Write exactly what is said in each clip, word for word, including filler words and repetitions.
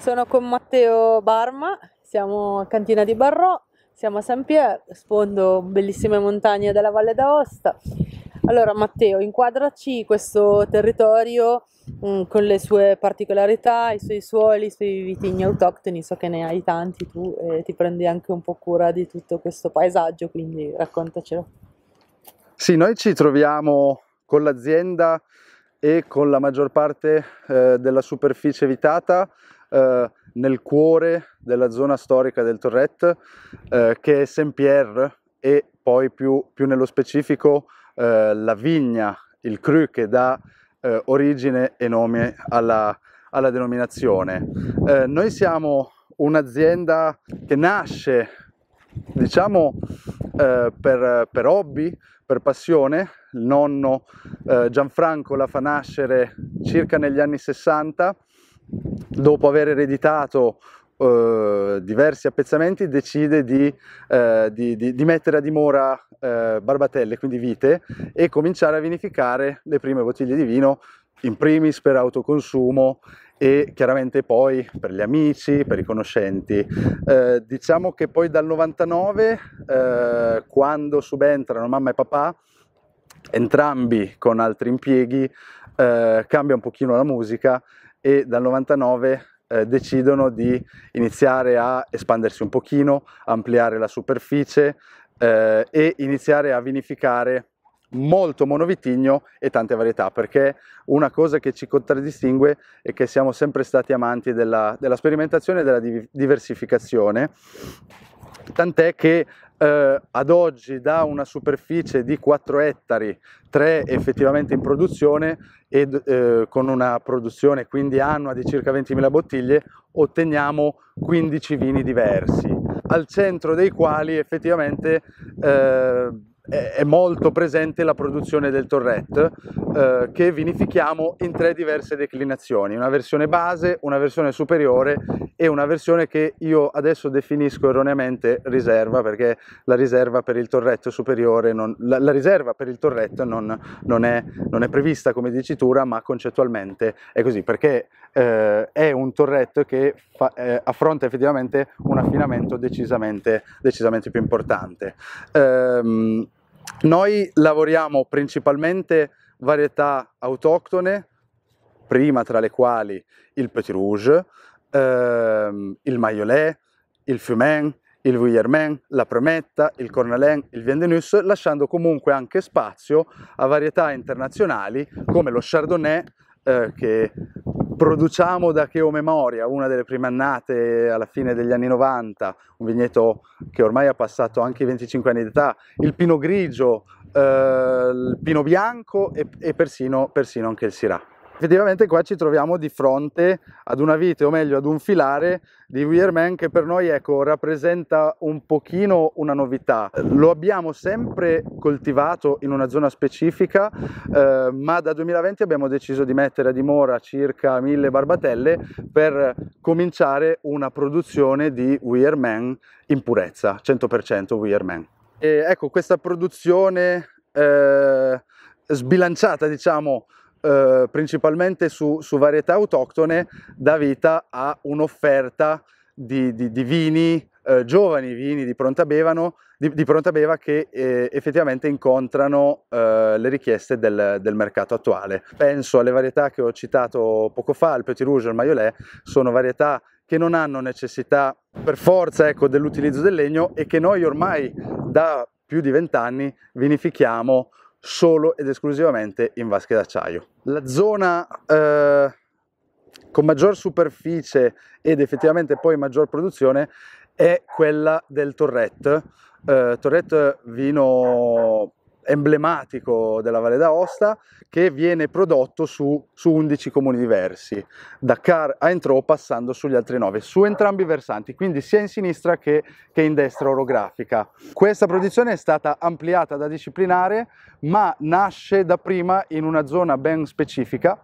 Sono con Matteo Barma, siamo a Cantina di Barrò, siamo a Saint-Pierre, sfondo bellissime montagne della Valle d'Aosta. Allora Matteo, inquadraci questo territorio mh, con le sue particolarità, i suoi suoli, i suoi vitigni autoctoni, so che ne hai tanti tu e ti prendi anche un po' cura di tutto questo paesaggio, quindi raccontacelo. Sì, noi ci troviamo con l'azienda e con la maggior parte eh, della superficie vitata eh, nel cuore della zona storica del Torret, eh, che è Saint-Pierre, e poi più, più nello specifico eh, la vigna, il cru, che dà eh, origine e nome alla, alla denominazione. Eh, noi siamo un'azienda che nasce, diciamo, eh, per, per hobby, per passione. Il nonno eh, Gianfranco la fa nascere circa negli anni sessanta, dopo aver ereditato eh, diversi appezzamenti decide di, eh, di, di, di mettere a dimora eh, barbatelle, quindi vite, e cominciare a vinificare le prime bottiglie di vino, in primis per autoconsumo e chiaramente poi per gli amici, per i conoscenti. Eh, diciamo che poi dal novantanove, eh, quando subentrano mamma e papà, entrambi con altri impieghi, eh, cambia un pochino la musica e dal novantanove eh, decidono di iniziare a espandersi un pochino, ampliare la superficie eh, e iniziare a vinificare molto monovitigno e tante varietà, perché una cosa che ci contraddistingue è che siamo sempre stati amanti della, della sperimentazione e della diversificazione, tant'è che eh, ad oggi da una superficie di quattro ettari, tre effettivamente in produzione e eh, con una produzione quindi annua di circa ventimila bottiglie, otteniamo quindici vini diversi, al centro dei quali effettivamente eh, è molto presente la produzione del Torret, eh, che vinifichiamo in tre diverse declinazioni: una versione base, una versione superiore e una versione che io adesso definisco erroneamente riserva, perché la riserva per il Torret superiore non, la, la riserva per il Torret non, non, è, non è prevista come dicitura, ma concettualmente è così, perché eh, è un Torret che fa, eh, affronta effettivamente un affinamento decisamente, decisamente più importante. Ehm, Noi lavoriamo principalmente varietà autoctone, prima tra le quali il Petit Rouge, ehm, il Maiolet, il Fumin, il Vuillermin, la Prometta, il Cornalin, il Vin de Nus, lasciando comunque anche spazio a varietà internazionali come lo Chardonnay, eh, che produciamo da che ho memoria, una delle prime annate alla fine degli anni novanta, un vigneto che ormai ha passato anche i venticinque anni d'età, il Pinot Grigio, eh, il Pinot Bianco e, e persino, persino anche il Syrah. Effettivamente qua ci troviamo di fronte ad una vite, o meglio ad un filare di Vuillermin che per noi, ecco, rappresenta un pochino una novità. Lo abbiamo sempre coltivato in una zona specifica, eh, ma da duemilaventi abbiamo deciso di mettere a dimora circa mille barbatelle per cominciare una produzione di Vuillermin in purezza, cento per cento Vuillermin. E ecco, questa produzione eh, sbilanciata, diciamo, Uh, principalmente su, su varietà autoctone, dà vita a un'offerta di, di, di vini, uh, giovani vini di pronta bevano, di, di pronta beva che eh, effettivamente incontrano uh, le richieste del, del mercato attuale. Penso alle varietà che ho citato poco fa, il Petit Rouge e il Maiolet, sono varietà che non hanno necessità per forza, ecco, dell'utilizzo del legno e che noi ormai da più di vent'anni vinifichiamo solo ed esclusivamente in vasche d'acciaio. La zona eh, con maggior superficie ed effettivamente poi maggior produzione è quella del Torret, eh, Torret vino emblematico della Valle d'Aosta, che viene prodotto su, su undici comuni diversi, da Car a Entrò passando sugli altri nove, su entrambi i versanti, quindi sia in sinistra che, che in destra orografica. Questa produzione è stata ampliata da disciplinare, ma nasce da prima in una zona ben specifica,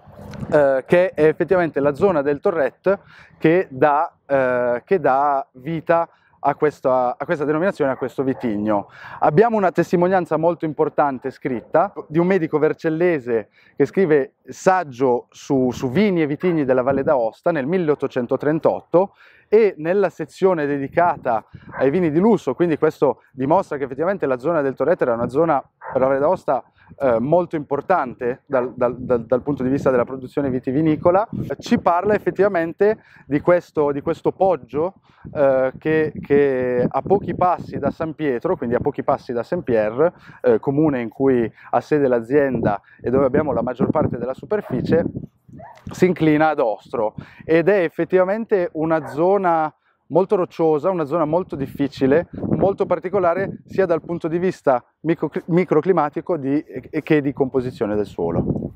eh, che è effettivamente la zona del Torret che dà, eh, che dà vita a questa, a questa denominazione, a questo vitigno. Abbiamo una testimonianza molto importante scritta di un medico vercellese che scrive saggio su, su vini e vitigni della Valle d'Aosta nel milleottocentotrentotto, e nella sezione dedicata ai vini di lusso, quindi questo dimostra che effettivamente la zona del Torrette era una zona per la Valle d'Aosta eh, molto importante dal, dal, dal, dal punto di vista della produzione vitivinicola, ci parla effettivamente di questo, di questo poggio eh, che, che a pochi passi da San Pietro, quindi a pochi passi da Saint-Pierre, eh, comune in cui ha sede l'azienda e dove abbiamo la maggior parte della superficie, si inclina ad Ostro, ed è effettivamente una zona molto rocciosa, una zona molto difficile, molto particolare sia dal punto di vista micro, microclimatico di, che di composizione del suolo.